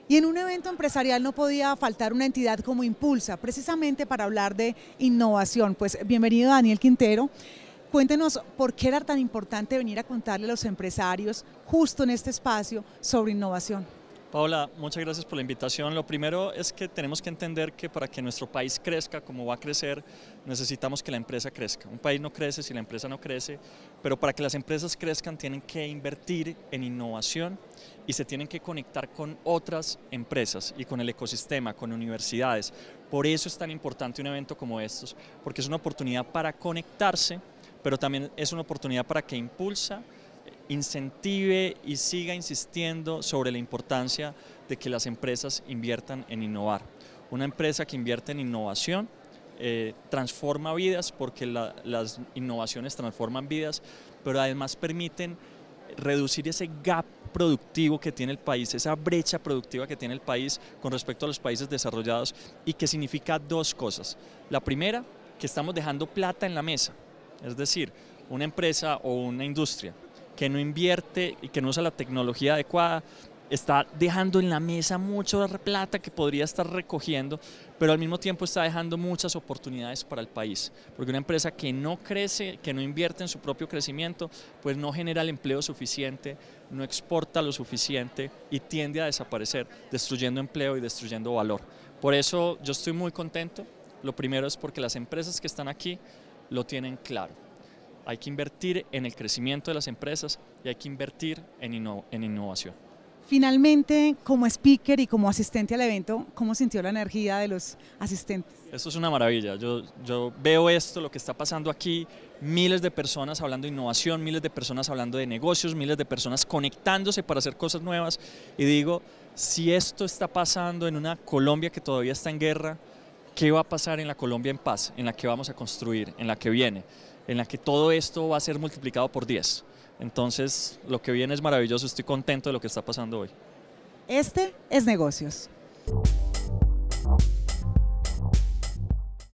Y en un evento empresarial no podía faltar una entidad como Impulsa, precisamente para hablar de innovación. Pues bienvenido Daniel Quintero. Cuéntenos por qué era tan importante venir a contarle a los empresarios justo en este espacio sobre innovación. Paola, muchas gracias por la invitación. Lo primero es que tenemos que entender que para que nuestro país crezca como va a crecer, necesitamos que la empresa crezca. Un país no crece si la empresa no crece, pero para que las empresas crezcan tienen que invertir en innovación y se tienen que conectar con otras empresas y con el ecosistema, con universidades. Por eso es tan importante un evento como estos, porque es una oportunidad para conectarse, pero también es una oportunidad para que Impulsa incentive y siga insistiendo sobre la importancia de que las empresas inviertan en innovar. Una empresa que invierte en innovación transforma vidas porque las innovaciones transforman vidas, pero además permiten reducir ese gap productivo que tiene el país, esa brecha productiva que tiene el país con respecto a los países desarrollados y que significa dos cosas. La primera, que estamos dejando plata en la mesa, es decir, una empresa o una industria que no invierte y que no usa la tecnología adecuada, está dejando en la mesa mucha plata que podría estar recogiendo, pero al mismo tiempo está dejando muchas oportunidades para el país, porque una empresa que no crece, que no invierte en su propio crecimiento, pues no genera el empleo suficiente, no exporta lo suficiente y tiende a desaparecer, destruyendo empleo y destruyendo valor. Por eso yo estoy muy contento. Lo primero es porque las empresas que están aquí lo tienen claro. Hay que invertir en el crecimiento de las empresas y hay que invertir en innovación. Finalmente, como speaker y como asistente al evento, ¿cómo sintió la energía de los asistentes? Esto es una maravilla. Yo veo esto, lo que está pasando aquí, miles de personas hablando de innovación, miles de personas hablando de negocios, miles de personas conectándose para hacer cosas nuevas y digo, si esto está pasando en una Colombia que todavía está en guerra, ¿qué va a pasar en la Colombia en paz, en la que vamos a construir, en la que viene, en la que todo esto va a ser multiplicado por 10? Entonces, lo que viene es maravilloso, estoy contento de lo que está pasando hoy. Este es Negocios.